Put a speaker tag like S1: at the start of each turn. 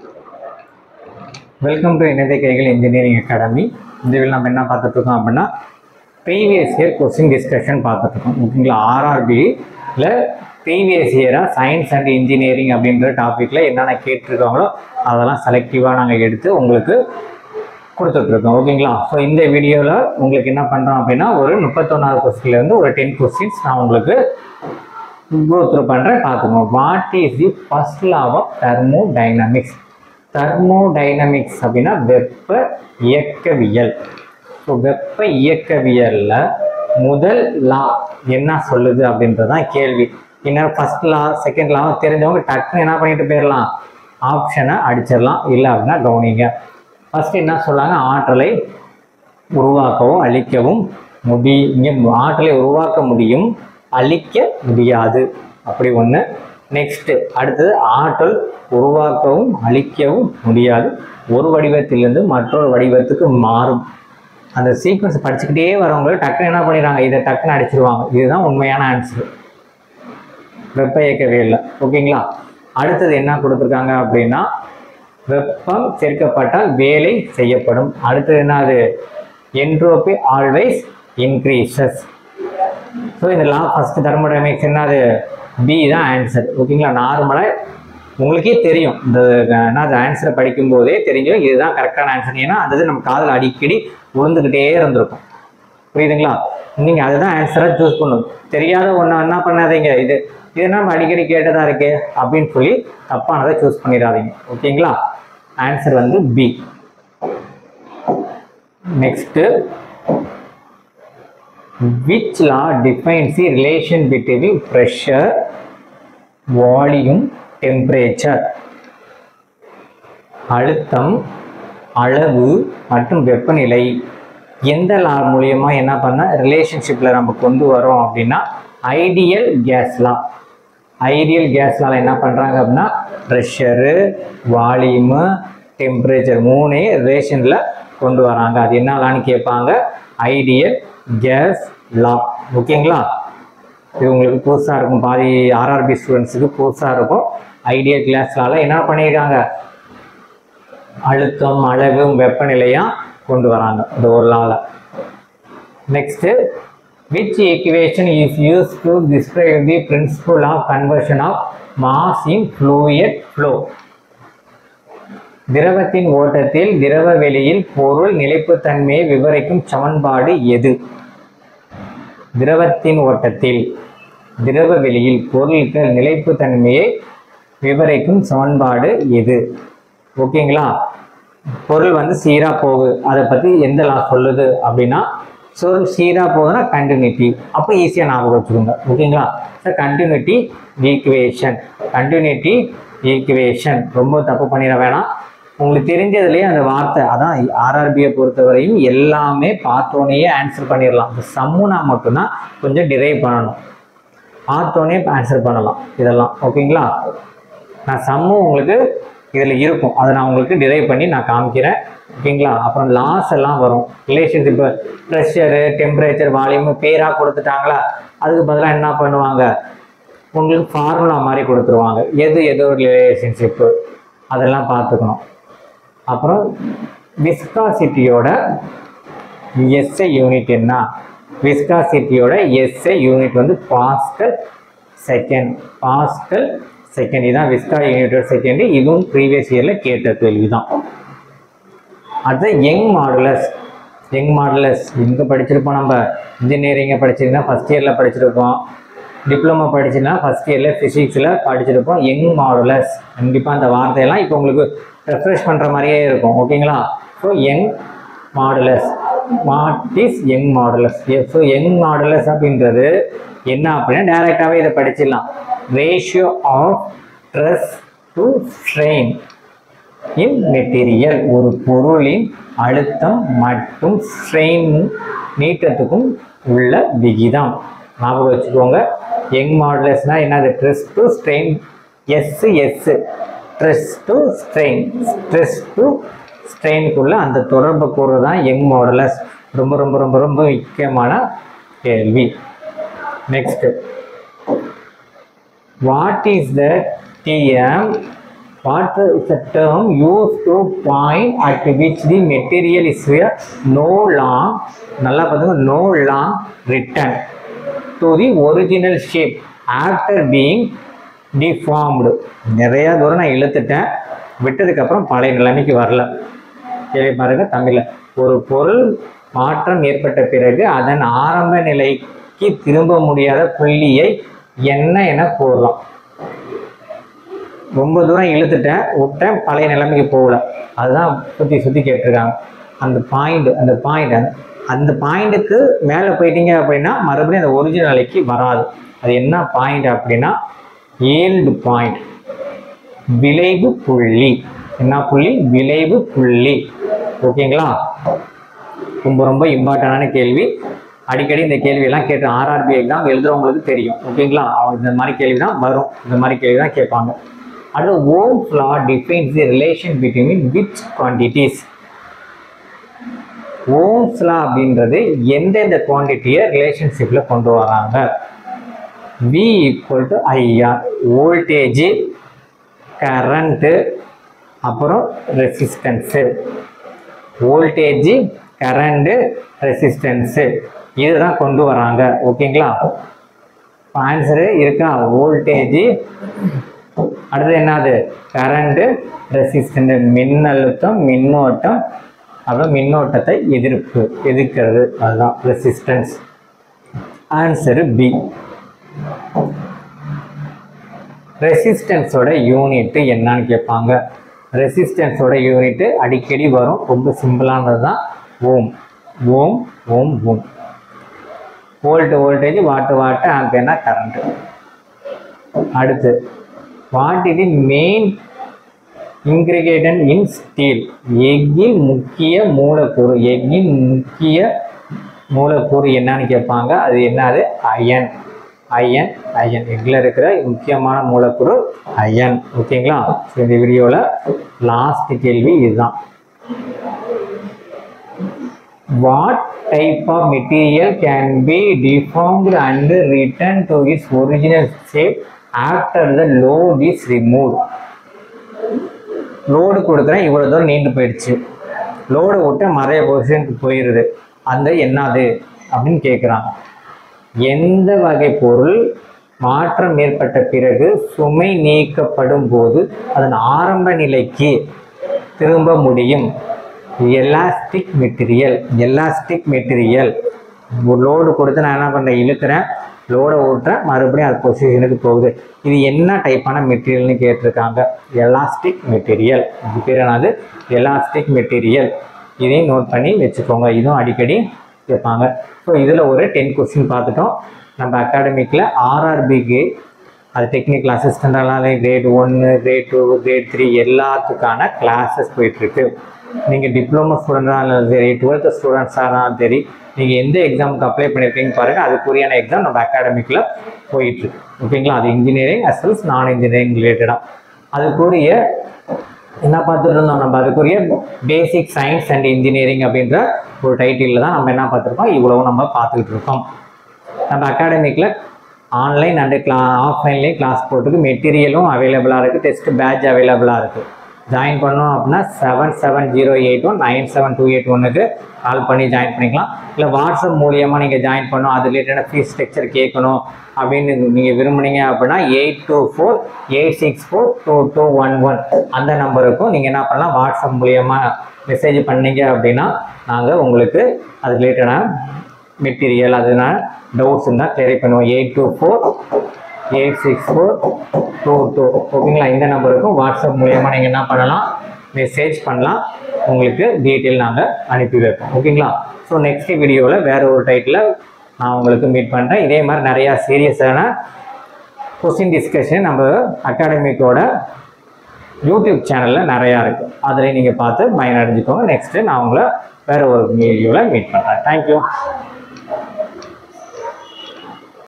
S1: Welcome to இணைய கைகள் engineering academy. இந்த வீடியோவில் நம்ம என்ன பார்த்துட்டு இருக்கோம் அப்படின்னா ப்ரீவியஸ் இயர் கொஸ்டின் டிஸ்கஷன் பார்த்துட்டு இருக்கோம். ஓகேங்களா, ஆர்ஆர்பியில் ப்ரீவியஸ் இயராக சயின்ஸ் அண்ட் இன்ஜினியரிங் அப்படின்ற டாப்பிக்கில் என்னென்ன கேட்டிருக்காங்களோ அதெல்லாம் செலக்டிவாக நாங்கள் எடுத்து உங்களுக்கு கொடுத்துட்ருக்கோம். ஓகேங்களா, ஸோ இந்த வீடியோவில் உங்களுக்கு என்ன பண்ணுறோம் அப்படின்னா ஒரு 31வது கொஸ்டின்லேருந்து ஒரு 10 கொஸ்டின்ஸ் நான் உங்களுக்கு கோ த்ரூ பண்ணுறேன், பார்த்துக்கோங்க. What is the first law of thermodynamics? Thermodynamics அப்படின்னா வெப்ப இயக்கவியல். ஸோ வெப்ப இயக்கவியலில் முதல் லா என்ன சொல்லுது அப்படின்றதான் கேள்வி. இன்னும் ஃபர்ஸ்ட் லா செகண்ட் லா தெரிஞ்சவங்க டக்குன்னு என்ன பண்ணிட்டு போயிடலாம், ஆப்ஷனை அடிச்சிடலாம். இல்லை அப்படின்னா கவனிங்க. ஃபர்ஸ்ட் என்ன சொல்லாங்க, ஆற்றலை உருவாக்கவும் அழிக்கவும் ஆற்றலை உருவாக்க முடியும், அழிக்க முடியாது, அப்படி ஒன்று. நெக்ஸ்ட்டு அடுத்தது ஆற்றல் உருவாக்கவும் அழிக்கவும் முடியாது, ஒரு வடிவத்திலிருந்து மற்றொரு வடிவத்துக்கு மாறும். அந்த சீக்வன்ஸ் படிச்சுக்கிட்டே வரவங்க டக்குன்னு என்ன பண்ணிடுறாங்க, இதை டக்குன்னு அடிச்சிருவாங்க. இதுதான் உண்மையான ஆன்சர் வெப்ப இயக்கவியல்ல. ஓகேங்களா, அடுத்தது என்ன கொடுத்துருக்காங்க அப்படின்னா வெப்பம் சேர்க்கப்பட்டால் வேலை செய்யப்படும். அடுத்தது என்னது, என்ட்ரோபி ஆல்வேஸ் இன்க்ரீசஸ். ஸோ இந்த லா ஃபர்ஸ்ட் தெர்மோடைனமிக்ஸ் என்னது, பி தான் ஆன்சர். ஓகேங்களா, நார்மலாக உங்களுக்கே தெரியும், இந்த என்னது ஆன்சரை படிக்கும்போதே தெரியும் இதுதான் கரெக்டான ஆன்சர். ஏன்னா அது நம்ம காதில் அடிக்கடி விழுந்துக்கிட்டே இருந்திருக்கும். புரியுதுங்களா, நீங்கள் அதுதான் ஆன்சராக சூஸ் பண்ணணும். தெரியாத ஒன்று என்ன பண்ணாதீங்க, இது நம்ம அடிக்கடி கேட்டதாக இருக்கு அப்படின்னு சொல்லி தப்பானதை சூஸ் பண்ணிடாதீங்க. ஓகேங்களா, ஆன்சர் வந்து B. Next, which law defines the relation between pressure, volume, temperature? அழுத்தம், அளவு மற்றும் வெப்பநிலை எந்த லா மூலியமா என்ன பண்ண ரிலேஷன்ஷிப்பில் நம்ம கொண்டு வரோம் அப்படின்னா ideal gas law. Ideal gas லாவில் என்ன பண்ணுறாங்க அப்படின்னா ப்ரெஷரு, வால்யூமு, டெம்பரேச்சர் மூணே ரிலேஷனில் கொண்டு வராங்க. அது என்ன லான்னு கேட்பாங்க, ஐடியல் கேஸ் லா. ஓகேங்களா, இது உங்களுக்கு புதுசாக இருக்கும், பாதி ஆர்ஆர்பி ஸ்டூடெண்ட்ஸுக்கு புதுசாக இருக்கும். ஐடியல் கேஸ் லாவில் என்ன பண்ணியிருக்காங்க, அழுத்தம், அளவு, வெப்பநிலையாக கொண்டு வராங்க இந்த ஒரு லாவில். Next, which equation is used to describe the principle of conversion of mass in fluid flow? திரவத்தின் ஓட்டத்தில் திரவ வெளியில் பொருள் நிலைப்புத்தன்மையை விவரிக்கும் சமன்பாடு எது? திரவத்தின் ஓட்டத்தில் திரவ வெளியில் பொருட்கள் நிலைப்புத்தன்மையை விவரிக்கும் சமன்பாடு எது? ஓகேங்களா, பொருள் வந்து சீராக போகுது, அதை பற்றி எந்த லா சொல்லுது அப்படின்னா பொருள் சீராக போகுதுன்னா கண்டினியூட்டி. அப்போ ஈஸியாக ஞாபகம் வச்சுக்கோங்க. ஓகேங்களா, sir continuity equation. Continuity equation ரொம்ப தப்பு பண்ணிட வேணாம். உங்களுக்கு தெரிஞ்சதுலேயே அந்த வார்த்தை அதான். ஆர்ஆர்பியை பொறுத்தவரையும் எல்லாமே பார்த்தோன்னே ஆன்சர் பண்ணிடலாம். இந்த சம்முனா மட்டும்தான் கொஞ்சம் டிரைவ் பண்ணணும், பார்த்தோன்னே ஆன்சர் பண்ணலாம் இதெல்லாம். ஓகேங்களா, நான் சம்மும் உங்களுக்கு இதில் இருக்கும், அதை நான் உங்களுக்கு டிரைவ் பண்ணி நான் காமிக்கிறேன். ஓகேங்களா, அப்புறம் லாஸ் எல்லாம் வரும். ரிலேஷன்ஷிப் ப்ரெஷரு, டெம்பரேச்சர், வால்யூமு பேராக கொடுத்துட்டாங்களா, அதுக்கு பதிலாக என்ன பண்ணுவாங்க, உங்களுக்கு ஃபார்முலா மாதிரி கொடுத்துருவாங்க, எது ரிலேஷன்ஷிப்பு அதெல்லாம் பார்த்துக்கணும். அப்புறம் விஸ்காசிட்டியோட எஸ்ஐ யூனிட் என்ன? விஸ்காசிட்டியோட எஸ்ஐ யூனிட் வந்து பாஸ்கல் செகண்ட். பாஸ்கல் செகண்ட் இதுதான் விஸ்கா யூனிட்டோட செகண்ட். இதுவும் ப்ரீவியஸ் இயரில் கேட்ட கேள்வி தான். அடுத்து யங் மாடுலஸ். யங் மாடுலஸ் எங்கே படிச்சிருப்போம், நம்ம இன்ஜினியரிங்கை படிச்சிருந்தா ஃபஸ்ட் இயரில் படிச்சிருப்போம், டிப்ளமோ படிச்சுன்னா ஃபஸ்ட் இயரில் ஃபிசிக்ஸில் படிச்சிருப்போம். யங் மாடுலஸ் கண்டிப்பாக அந்த வார்த்தையெல்லாம் இப்போ உங்களுக்கு ரெஃப்ரெஷ் பண்ணுற மாதிரியே இருக்கும். ஓகேங்களா, so young modulus, what is young modulus? So young modulus அப்படின்றது என்ன அப்படின்னா டைரெக்டாகவே இதை படிச்சிடலாம். Ratio of stress to strain in material. ஒரு பொருளின் அழுத்தம் மற்றும் ஸ்ட்ரெயின் நீட்டத்துக்கும் உள்ள விகிதம். ஞாபகம் வச்சுக்கோங்க. யங் மாடுலஸ்னா என்னது, stress to strain. Stress to strain, stress to ஸ்ட்ரெயினுக்குள்ள அந்த தொடர்பு கூறு தான் யங் மாடுலஸ். ரொம்ப ரொம்ப ரொம்ப ரொம்ப முக்கியமான கேள்வி. Next, what is the TM What is the term used to point at which the material is no long, நல்லா பாருங்க, no long return to the original shape after being deformed. நிறைய தூரம் நான் இழுத்துட்டேன், விட்டதுக்கு அப்புறம் பழைய நிலைமைக்கு வரல. கேள்வி பாருங்க தமிழ்ல. ஒரு பொருள் மாற்றம் ஏற்பட்ட பிறகு அதன் ஆரம்ப நிலைக்கு திரும்ப முடியாத புள்ளியை என்ன என கூறலாம். ரொம்ப தூரம் இழுத்துட்டேன், விட்டேன், பழைய நிலைமைக்கு போகல. அதுதான் சுற்றி சுற்றி கேட்டிருக்காங்க. அந்த பாயிண்ட்டுக்கு மேலே போயிட்டீங்க அப்படின்னா மறுபடியும் அந்த ஒரிஜினல் நிலைக்கு வராது. அது என்ன பாயிண்ட் அப்படின்னா yield பாயிண்ட், விளைவு புள்ளி. என்ன புள்ளி? விளைவு புள்ளி. ஓகேங்களா? ரொம்ப ரொம்ப இம்பார்ட்டண்டான கேள்வி. அடிக்கடி இந்த கேள்வியெல்லாம் கேட்டு RRB எக்ஸாம் எழுதுறவங்களுக்கு தெரியும். ஓகேங்களா? இந்த மாதிரி கேள்வி தான் வரும், இந்த மாதிரி கேள்வி தான் கேட்பாங்க. அடுத்து Ohm's law defines the relation between which quantities. Ohm's law அப்படின்றது எந்தெந்த குவான்டிட்டியை ரிலேஷன்ஷிப்ல கொண்டு வராங்க? V equal to IR, voltage, current, அப்புறம் ரெசிஸ்டன்ஸு. வோல்டேஜ், கரண்ட், ரெசிஸ்டன்ஸு இதுதான் கொண்டு வராங்க. ஓகேங்களா? ஆன்சரு இருக்கா? வோல்டேஜ், அடுத்து என்னது? கரண்ட், ரெசிஸ்டன்ஸ், மின்னழுத்தம், மின்னோட்டம், அப்புறம் மின்னோட்டத்தை எதிர்க்கிறது, அதுதான் ரெசிஸ்டன்ஸ். Answer B. ரெசிஸ்டன்ஸோட யூனிட் என்னன்னு கேட்பாங்க. ரெசிஸ்டன்ஸோட யூனிட் அடிக்கடி வரும், ரொம்ப சிம்பிளானது தான். ஓம். ஓம் ஓம் ஓம். வோல்டேஜ், வாட்டு, ஆம்பியர்னா கரண்ட். அடுத்து what is the main ingredient in steel? எஃகின் முக்கிய மூலக்கூறு. எஃகின் முக்கிய மூலக்கூறு என்னன்னு கேட்பாங்க. அது என்னது? அயன். அயன் அயன் எக்ல இருக்கிற முக்கியமான மூலக்கூறு அயன். ஓகேங்களா? இந்த வீடியோவில் லாஸ்ட் கேள்வி இதுதான். What type of material can be deformed and returned to its original shape after the load is removed? Load கொடுக்குறேன், இவ்வளோ தூரம் நீண்டு போயிடுச்சு, லோடு விட்டு மறைய பொசிஷனுக்கு போயிடுது, அந்த என்னது அப்படின்னு கேட்குறாங்க. எந்த வகை பொருள் மாற்றம் ஏற்பட்ட பிறகு சுமை நீக்கப்படும் போது அதன் ஆரம்ப நிலைக்கு திரும்ப முடியும்? Elastic material. Elastic material. Load கொடுத்து நான் என்ன பண்ணுறேன்? இழுக்கிறேன், லோடை ஓட்டுறேன், மறுபடியும் அது பொசிஷனுக்கு போகுது. இது என்ன டைப்பான மெட்டீரியல்னு கேட்டிருக்காங்க. Elastic material. இது பேர் என்னது? Elastic material. இதையும் நோட் பண்ணி வச்சுக்கோங்க, இதுவும் அடிக்கடி கேட்பாங்க. ஸோ இதில் ஒரு 10 கொஸ்டின் பார்த்துட்டோம். நம்ம அகாடமிக்கில் RRBக்கு அது டெக்னிக்கல் அசிஸ்டண்டாலும் கிரேட் 1, கிரேட் 2, கிரேட் 3 எல்லாத்துக்கான கிளாஸஸ் போயிட்டுருக்கு. நீங்கள் டிப்ளமோ ஸ்டூடெண்ட்டாக இருந்தாலும் சரி, 12th ஸ்டூடெண்ட்ஸாக இருந்தாலும் சரி, நீங்கள் எந்த எக்ஸாமுக்கு அப்ளை பண்ணியிருக்கீங்கன்னு பாருங்கள். அதுக்குரியான எக்ஸாம் நம்ம அகாடமிக்கில் போயிட்டுருக்கு. ஓகேங்களா? அது இன்ஜினியரிங் அஸ் வெல் நான் இன்ஜினியரிங் ரிலேட்டடாக அதுக்குரிய என்ன பார்த்துட்டு இருந்தோம் நம்ம. அதுக்குரிய பேசிக் சயின்ஸ் அண்ட் இன்ஜினியரிங் அப்படின்ற ஒரு டைட்டிலில் தான் நம்ம என்ன பார்த்துருக்கோம், இவ்வளவும் நம்ம பார்த்துக்கிட்டு இருக்கோம். நம்ம அகாடமிக்கில் ஆன்லைன் அண்டு ஆஃப்லைன்லேயும் கிளாஸ் போட்டுருக்கு. மெட்டீரியலும் அவைலபிளாக இருக்குது, டெஸ்ட் பேட்ச் அவைலபிளாக இருக்குது. ஜாயின் பண்ணோம் அப்படின்னா 7708197281க்கு கால் பண்ணி ஜாயின் பண்ணிக்கலாம். இல்லை வாட்ஸ்அப் மூலியமாக நீங்கள் ஜாயின் பண்ணணும், அது ரிலேட்டடாக ஃபீஸ் ஸ்ட்ரக்சர் கேட்கணும் அப்படின்னு நீங்கள் விரும்புனீங்க அப்படின்னா 8248642211 அந்த நம்பருக்கும் நீங்கள் என்ன பண்ணலாம், வாட்ஸ்அப் மூலியமாக மெசேஜ் பண்ணீங்க அப்படின்னா நாங்கள் உங்களுக்கு அது ரிலேட்டடான மெட்டீரியல் அதனால் டவுட்ஸ் இருந்தால் கிளியர் பண்ணுவோம். 82486422. ஓகேங்களா? இந்த நம்பருக்கும் வாட்ஸ்அப் மூலியமாக நீங்கள் என்ன பண்ணலாம், மெசேஜ் பண்ணலாம், உங்களுக்கு டீட்டெயில் நாங்கள் அனுப்பி வைப்போம். ஓகேங்களா? ஸோ நெக்ஸ்ட் வீடியோவில் வேறு ஒரு டைட்டில் நான் உங்களுக்கு மீட் பண்ணுறேன். இதே மாதிரி நிறையா சீரியஸான கொஸ்டின் டிஸ்கஷன் நம்ம அகாடமிக்கோட யூடியூப் சேனலில் நிறையா இருக்குது. அதில் நீங்கள் பார்த்து பயனடைஞ்சுக்கோங்க. நெக்ஸ்ட்டு நான் உங்களை வேறு ஒரு வீடியோவில் மீட் பண்ணுறேன். தேங்க்யூ.